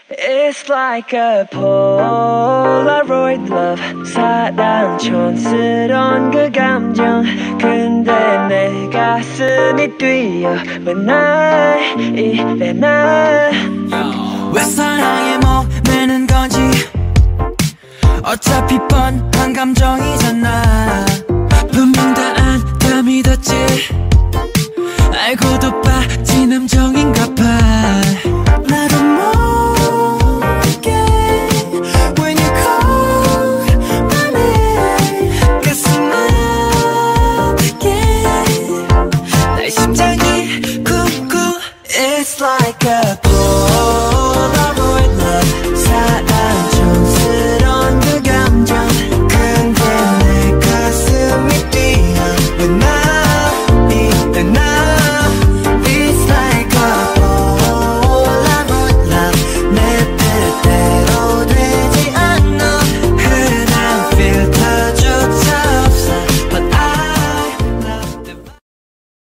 It's like a Polaroid love. 사랑 촌스러운 그 감정. 근데 내 가슴이 뛰어. 왜 날 이래 난 왜 사랑에 목매는 건지. 어차피 뻔한 감정이잖아.